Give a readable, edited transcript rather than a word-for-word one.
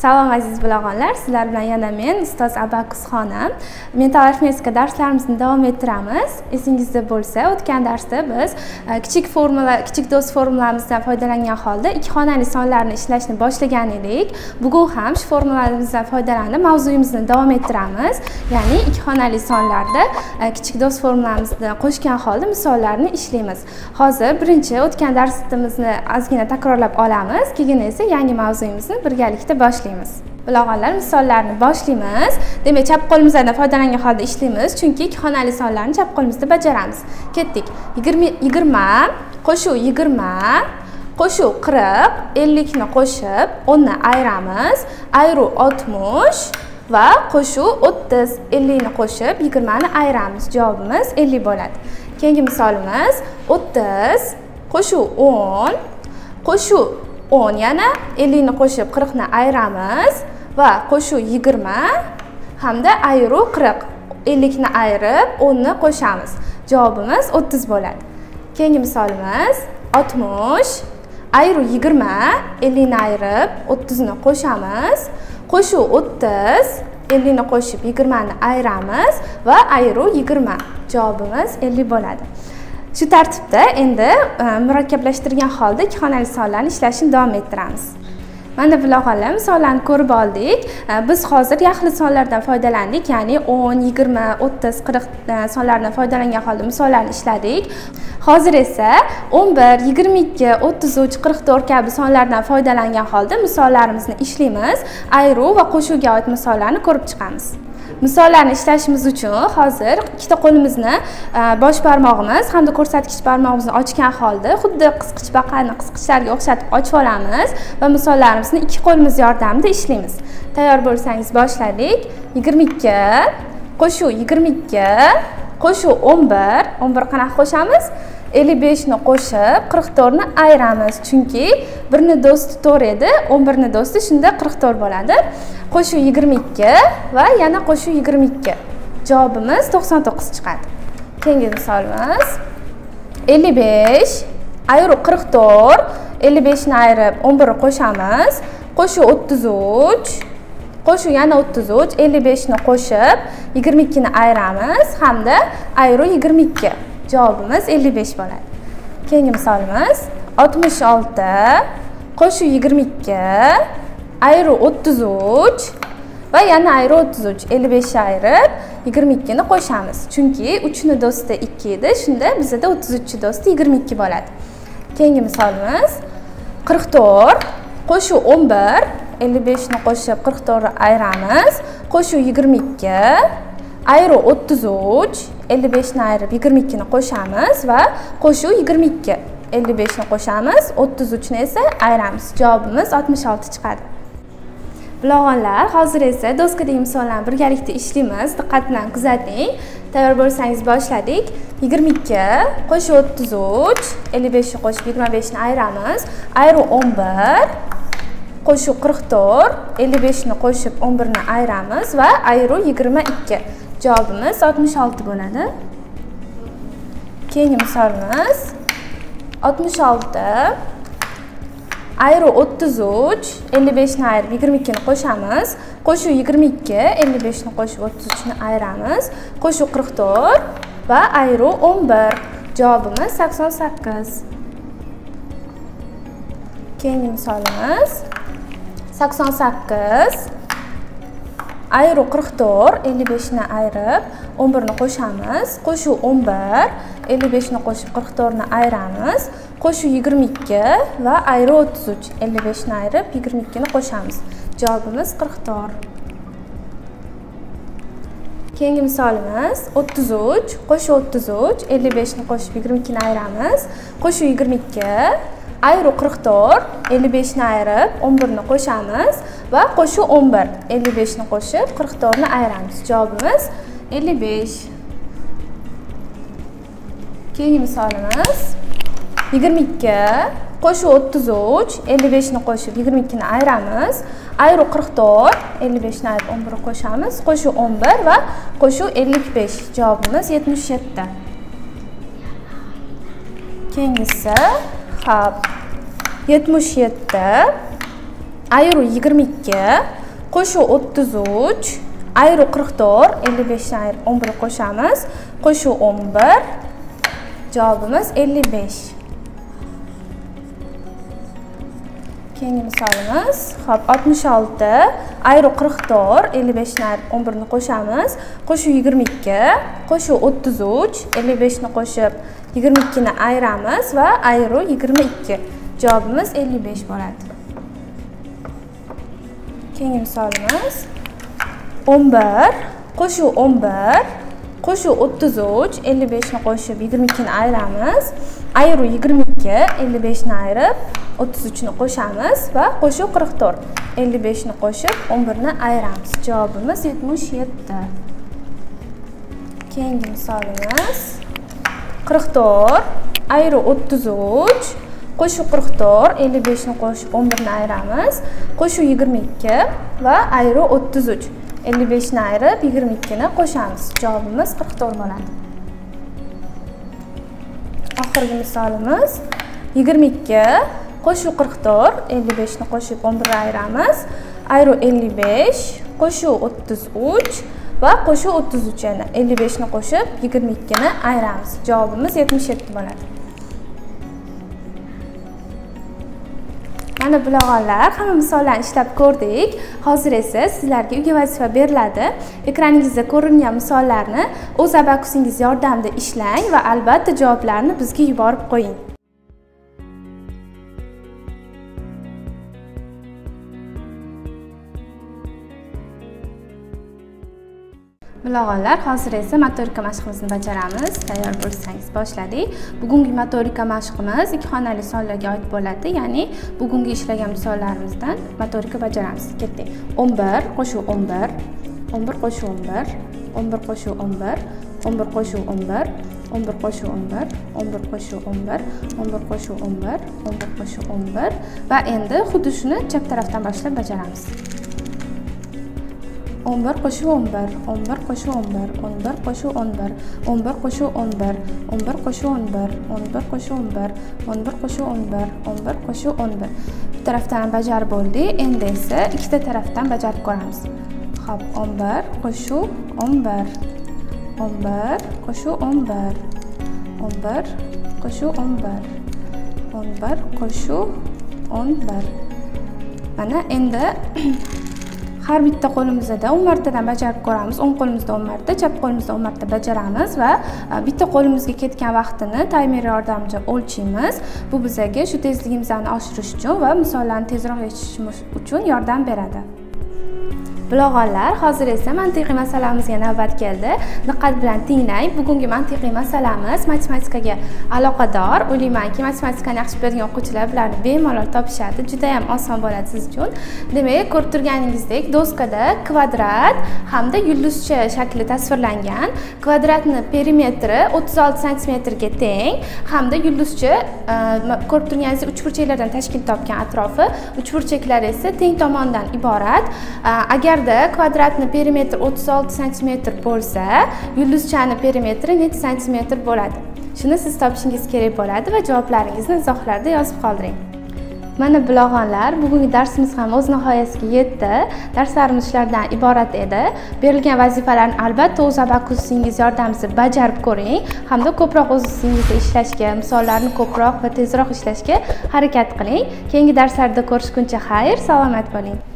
Salom aziz bilag'onlar, sizlar bilan yana men ustoz Abakus xonim. Mental arifmetika darslarimizni davom ettiramiz. Esingizda bo'lsa, o'tgan darsda biz kichik do'st formularimizdan foydalangan holda ikki xonali sonlarni ishlashni boshlagan edik. Bugun ham shu formularimizdan foydalanib mavzuyimizni davom ettiramiz. Ya'ni ikki xonali sonlarda kichik do'st formulamizni qo'shgan holda misollarni ishlaymiz. Hozir birinchi o'tgan darsimizni ozgina takrorlab olamiz, keyin esa yangi mavzuyimizni birgalikda boshlaymiz. Bilag'onlar, misollarni boshlaymiz. Demak, chap qo'limizdan foydalangan holda ishlaymiz, chunki ikki xonali sonlarni chap qo'limizda bajaramiz. Ketdik. 20 qo'shuv 20 qo'shuv 40, 50 ni qo'shib 10 ni ayiramiz. Ayru 60 va qo'shuv 30, 50 ni qo'shib 20 ni ayiramiz. Javobimiz 50 bo'ladi. Keyingi misolimiz 30 qo'shuv 10 qo'shuv 10 yana 50 ni qo'shib 40 ni ayiramiz va qo'shuv 20 hamda ayru 40, 50 ni ayirib 10 ni qo'shamiz. Javobimiz 30 bo'ladi. Keyingi misolimiz 60 ayru 20, 50 ni ayirib 30 ni qo'shamiz. Qo'shuv 30, 50 ni qo'shib 20 ni ayiramiz va ayru 20. Javobimiz 50 bo'ladi. Shu tartibda endi murakkablashtirgan holda ikki xonali sonlarni ishlashni davom ettiramiz. Mana bilag'onlar, misollarni ko'rib oldik. Biz hozir yaxlit sonlardan foydalandik, ya'ni 10, 20, 30, 40 sonlardan foydalangan holda misollarni ishladik. Hozir esa 11, 22, 33, 44 kabi sonlardan foydalangan holda misollarimizni ishlaymiz. Ayru va qo'shuvga oid misollarni ko'rib chiqamiz. Misollarni ishlashimiz uchun hozir ikkita qo'limizni bosh barmog'imiz hamda ko'rsatkich barmog'imizni ochgan holda xuddi qisqich baqani qisqichlarga o'xshatib ochib olamiz va misollarimizni ikki qo'limiz yordamida ishlaymiz. Tayyor bo'lsangiz boshladik. 22 qo'shuv 22 qo'shuv 11, 11 qanaqa qo'shamiz? 55 ni qo'shib 44 ni ayiramiz, chunki birni do'sti 4 edi, 11 ni do'sti shunda 44 bo'ladi. Qo'shuv 22 va yana qo'shuv 22. Javobimiz 99 chiqadi. Keyingi misolimiz 55 ayru 44, 55 ni ayirib 11 ni qo'shamiz. Qo'shuv 33, qo'shuv yana 33, 55 ni qo'shib 22 ni ayiramiz hamda ayru 22. Javobimiz 55 bo'ladi. Keyingi misolimiz 66 qo'shuv 22 ayru 33 va yana ayru 33, 55 ayirib 22 ni qo'shamiz. Chunki 3 ni do'sti 2 edi, shunda bizda 33 do'sti 22 bo'ladi. Keyingi misolimiz 44 qo'shuv 11, 55 ni qo'shib 44 ni ayiramiz. Qo'shuv 22 ayru 33, 55 ni ayirib 22 ni qo'shamiz va qo'shuv 22, 55 ni qo'shamiz, 33 ni esa ayiramiz. Javobimiz 66 chiqadi. Bilag'onlar, hozir esa doskadagi misollarni birgalikda ishlaymiz. Diqqat bilan kuzating. Tayyor bo'lsangiz boshladik. 22 qo'shuv 33, 55 ni qo'shib 25 ni ayiramiz. Ayru 11 qo'shuv 44, 55 ni qo'shib 11 ni ayiramiz va ayru 22. Javobimiz 66 bo'ladi. Keyingi misolimiz 66 ayru 33, 55 ni ayirib 22 ni qo'shamiz. Qo'shuv 22, 55 ni qo'shib 33 ni ayiramiz. Qo'shuv 44 va ayru 11. Javobimiz 88. Keyingi misolimiz 88 ayru 44, 55 ni ayirib 11 ni qo'shamiz. Qo'shuv 11, 55 ni qo'shib 44 ni ayiramiz. Qo'shuv 22 va ayru 33, 55 ni ayirib 22 ni qo'shamiz. Javobimiz 44. Keyingi misolimiz 33 qo'shuv 33, 55 ni qo'shib 22 ni ayiramiz. Qo'shuv 22 ayru 44, 55 ni ayirib 11 ni qo'shamiz va qo'shuv 11, 55 ni qo'shib 44 ni ayiramiz. Javobimiz 55. Keyingi misolimiz 22 qo'shuv 33, 55 ni qo'shib 22 ni ayiramiz. Ayru 44, 55 ni ayirib 11 ni qo'shamiz. Qo'shuv 11 va qo'shuv 55. Javobimiz 77. Keyingisi 77 ayru 22 qo'shuv 33 ayru 44 55 dan 11 qo'shamiz qo'shuv 11 javobimiz 55. Keyingi misolimiz hop 66 ayru 44 55 dan 11 ni qo'shamiz qo'shuv 22 qo'shuv 33 55 ni qo'shib 22 ni ayiramiz va ayru 22 javobimiz 55 bo'ladi. Keyingi misolimiz 11 qo'shuv 11 qo'shuv 33 55 ni qo'shib 22 ni ayiramiz ayru 22 55 ni ayirib 33 ni qo'shamiz va qo'shuv 44 55 ni qo'shib 11 ni ayiramiz javobimiz 77. Keyingi misolimiz 44 ayru 33 qo'shuv 44 55 ni qo'shib 11 ni ayiramiz qo'shuv 22 va ayru 33 55 ni ayirib 22 ni qo'shamiz javobimiz 44 bo'ladi. Oxirgi misolimiz 22 qo'shuv 44 55 ni qo'shib 11 ni ayiramiz ayru 55 qo'shuv 33 va qo'shuv 33 yana 55 ni qo'shib 22 ni ayiramiz javobimiz 77 bo'ladi. Mana bilag'onlar hamma misollarni ishlab ko'rdik. Hozir esa sizlarga uyga vazifa beriladi. Ekraningizda ko'ringan misollarni o'z abakusingiz yordamida ishlang va albatta javoblarni bizga yuborib qo'ying. Bilag'onlar, hozir esa motorika mashqimizni bajaramiz. Tayyor bo'lsangiz boshladik. Bugungi motorika mashqimiz ikki xonali sonlarga oid bo'ladi. Ya'ni bugungi ishlagan misollarimizdan motorika bajaramiz. Ketdik. 11 qo'shuv 11, 11 qo'shuv 11, 11 qo'shuv 11, 11 qo'shuv 11, 11 qo'shuv 11, 11 qo'shuv 11, 11 qo'shuv 11, 11 qo'shuv 11 va endi xuddi shuni chap tarafdan boshlab bajaramiz. 11 qo'shuv 11, 11 qo'shuv 11, 11 qo'shuv 11, 11 qo'shuv 11, 11 qo'shuv 11, 11 qo'shuv 11, 11 qo'shuv 11, 11 qo'shuv 11. Bir tarafdan bajarib bo'ldik. Endi esa ikkita tarafdan bajarib ko'ramiz. Xo'p, 11 qo'shuv 11, 11 qo'shuv 11, 11 qo'shuv 11, 11 qo'shuv 11. Mana endi har bitta qo'limizda 10 martadan bajarib ko'ramiz. O'ng qo'limizda 10 marta, chap qo'limizda 10 marta bajaramiz va bitta qo'limizga ketgan vaqtini taymer yordamida o'lchaymiz. Bu bizga shu tezligimizni oshirish uchun va misollarni tezroq yechishimiz uchun yordam beradi. Bilag'onlar, hozir esa mantiqiy masalamizga navbat keldi. Diqqat bilan tinglang. Bugungi mantiqiy masalamiz matematikaga aloqador. O'ylaymanki, matematikani yaxshi bilgan o'quvchilar bularni bemalol topishadi. Juda ham oson bo'ladi siz uchun. Demak, ko'rib turganingizdek, doskada kvadrat hamda yulduzcha shakli tasvirlangan. Kvadratni perimetri 36 sm ga teng hamda yulduzcha ko'rib turganingizdek uchburchaklardan tashkil topgan atrofi. Uchburchaklar esa teng tomondan iborat. Agar kvadratni perimetri 36 sm bo'lsa, yulduzchani perimetri necha santimetr bo'ladi? Shuni siz topishingiz kerak bo'ladi va javoblaringizni izohlarda yozib qoldiring. Mana bilag'onlar, bugungi darsimiz ham o'z nihoyasiga yetdi. Darslarimiz shulardan iborat edi. Berilgan vazifalarni albatta o'z abakusingiz yordamida bajarib ko'ring hamda ko'proq o'z ustingizda ishlashga, misollarni ko'proq va tezroq ishlashga harakat qiling. Keyingi darslarda ko'rishguncha xayr, salomat bo'ling.